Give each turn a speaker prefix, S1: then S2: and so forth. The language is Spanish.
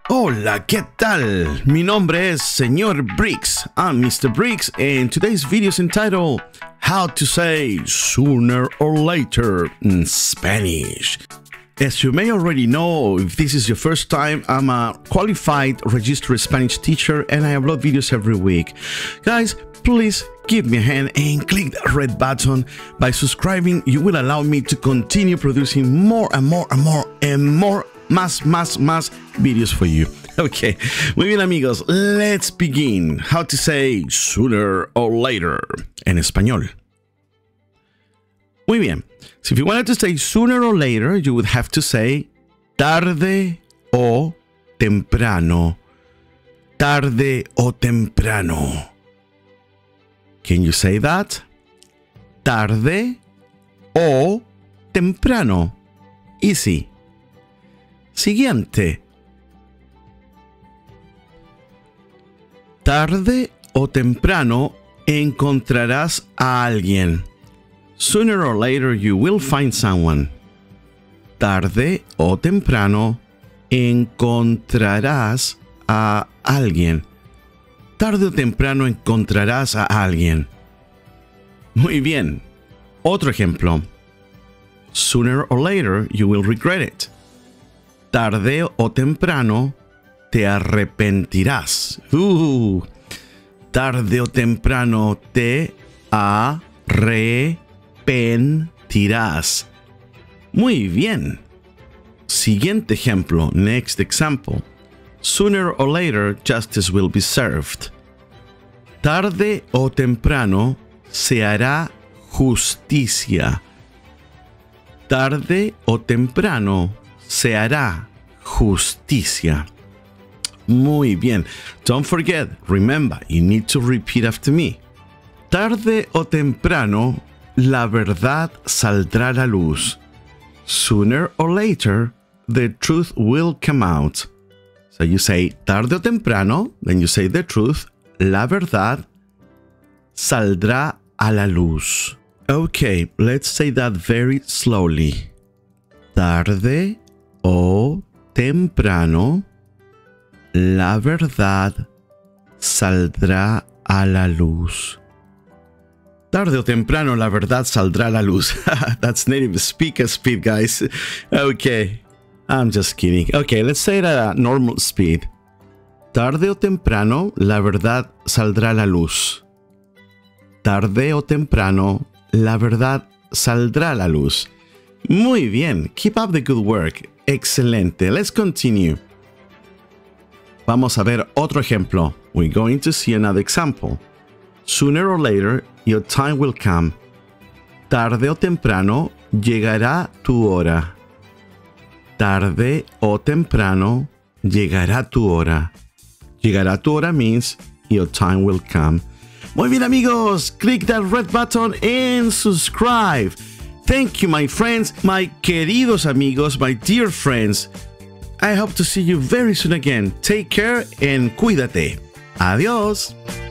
S1: Hola, ¿qué tal? Mi nombre es Señor Briggs. I'm Mr. Briggs, and today's video is entitled How to Say Sooner or Later in Spanish. As you may already know, if this is your first time, I'm a qualified registered Spanish teacher and I upload videos every week. Guys, please give me a hand and click that red button. By subscribing, you will allow me to continue producing more más videos for you. Okay, muy bien amigos, let's begin. How to say sooner or later en español. Muy bien. So if you wanted to say sooner or later, you would have to say tarde o temprano. Tarde o temprano. Can you say that? Tarde o temprano. Easy. Siguiente. Tarde o temprano encontrarás a alguien. Sooner or later you will find someone. Tarde o temprano encontrarás a alguien. Tarde o temprano encontrarás a alguien. Muy bien. Otro ejemplo. Sooner or later you will regret it. Tarde o temprano te arrepentirás. Tarde o temprano te arrepentirás. Muy bien. Siguiente ejemplo. Next example. Sooner or later, justice will be served. Tarde o temprano se hará justicia. Tarde o temprano se hará justicia. Muy bien. Don't forget, remember, you need to repeat after me. Tarde o temprano, la verdad saldrá a la luz. Sooner or later, the truth will come out. So you say tarde o temprano, then you say the truth, la verdad saldrá a la luz. Okay, let's say that very slowly. Tarde o temprano, la verdad saldrá a la luz. Tarde o temprano, la verdad saldrá a la luz. That's native speaker speed, guys. Okay, I'm just kidding. Okay, let's say it at a normal speed. Tarde o temprano, la verdad saldrá a la luz. Tarde o temprano, la verdad saldrá a la luz. Muy bien. Keep up the good work. Excelente. Let's continue. Vamos a ver otro ejemplo. We're going to see another example. Sooner or later, your time will come. Tarde o temprano, llegará tu hora. Tarde o temprano, llegará tu hora. Llegará tu hora means your time will come. Muy bien amigos, click that red button and subscribe. Thank you, my friends, my queridos amigos, my dear friends. I hope to see you very soon again. Take care and cuídate. Adiós.